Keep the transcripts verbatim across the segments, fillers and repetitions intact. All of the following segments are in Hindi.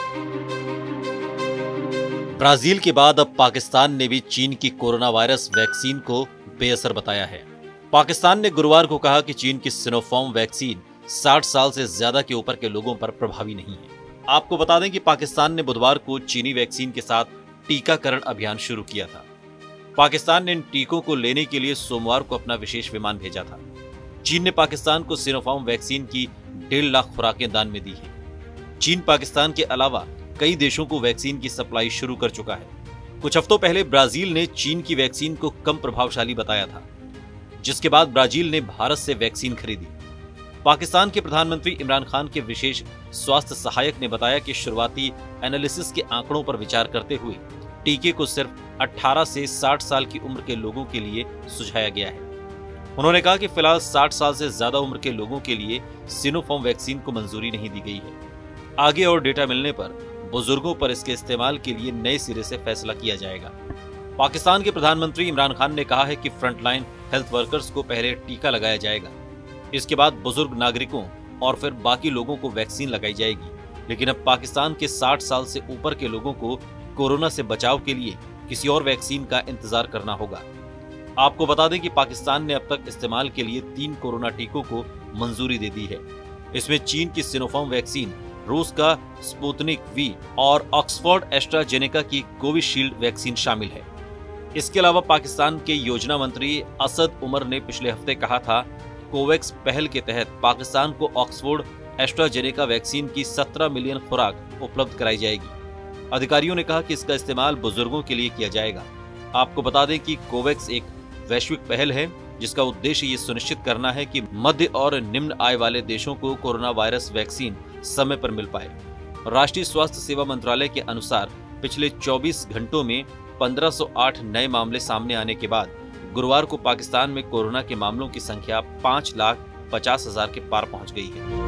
ब्राजील के बाद अब पाकिस्तान ने भी चीन की कोरोना वायरस वैक्सीन को बेअसर बताया है। पाकिस्तान ने गुरुवार को कहा कि चीन की सिनोफार्म वैक्सीन साठ साल से ज्यादा के ऊपर के लोगों पर प्रभावी नहीं है। आपको बता दें कि पाकिस्तान ने बुधवार को चीनी वैक्सीन के साथ टीकाकरण अभियान शुरू किया था। पाकिस्तान ने इन टीकों को लेने के लिए सोमवार को अपना विशेष विमान भेजा था। चीन ने पाकिस्तान को सिनोफार्म वैक्सीन की डेढ़ लाख खुराकें दान में दी है। चीन पाकिस्तान के अलावा कई देशों को वैक्सीन की सप्लाई शुरू कर चुका है। कुछ हफ्तों पहले ब्राजील ने चीन की वैक्सीन को कम प्रभावशाली बताया था, जिसके बाद ब्राजील ने भारत से वैक्सीन खरीदी। पाकिस्तान के प्रधानमंत्री इमरान खान के विशेष स्वास्थ्य सहायक ने बताया कि शुरुआती एनालिसिस के आंकड़ों पर विचार करते हुए टीके को सिर्फ अठारह से साठ साल की उम्र के लोगों के लिए सुझाया गया है। उन्होंने कहा कि फिलहाल साठ साल से ज्यादा उम्र के लोगों के लिए सिनोफार्म वैक्सीन को मंजूरी नहीं दी गई है। आगे और डेटा मिलने पर बुजुर्गों पर इसके इस्तेमाल के लिए नए सिरे से फैसला किया जाएगा। पाकिस्तान के प्रधानमंत्री इमरान खान ने कहा है कि फ्रंटलाइन हेल्थ वर्कर्स को पहले टीका लगाया जाएगा, इसके बाद बुजुर्ग नागरिकों और फिर बाकी लोगों को वैक्सीन लगाई जाएगी। लेकिन अब पाकिस्तान के साठ साल से ऊपर के लोगों को कोरोना से बचाव के लिए किसी और वैक्सीन का इंतजार करना होगा। आपको बता दें कि पाकिस्तान ने अब तक इस्तेमाल के लिए तीन कोरोना टीकों को मंजूरी दे दी है। इसमें चीन की सिनोफार्म वैक्सीन, रूस का स्पुतनिक वी और ऑक्सफोर्ड एस्ट्राजेनेका की कोविशील्ड वैक्सीन शामिल है। इसके अलावा पाकिस्तान के योजना मंत्री असद उमर ने पिछले हफ्ते कहा था, कोवैक्स पहल के तहत पाकिस्तान को ऑक्सफोर्ड एस्ट्राजेनेका वैक्सीन की सत्रह मिलियन खुराक उपलब्ध कराई जाएगी। अधिकारियों ने कहा कि इसका इस्तेमाल बुजुर्गों के लिए किया जाएगा। आपको बता दें कि कोवैक्स एक वैश्विक पहल है जिसका उद्देश्य ये सुनिश्चित करना है कि मध्य और निम्न आय वाले देशों को कोरोना वायरस वैक्सीन समय पर मिल पाए। राष्ट्रीय स्वास्थ्य सेवा मंत्रालय के अनुसार पिछले चौबीस घंटों में पंद्रह सौ आठ नए मामले सामने आने के बाद गुरुवार को पाकिस्तान में कोरोना के मामलों की संख्या पाँच लाख पचास हजार के पार पहुंच गई है।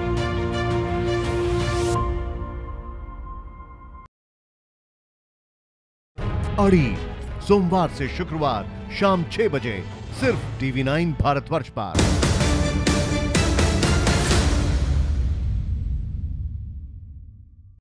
अड़ी सोमवार से शुक्रवार शाम छह बजे सिर्फ टीवी नाइन भारतवर्ष पर।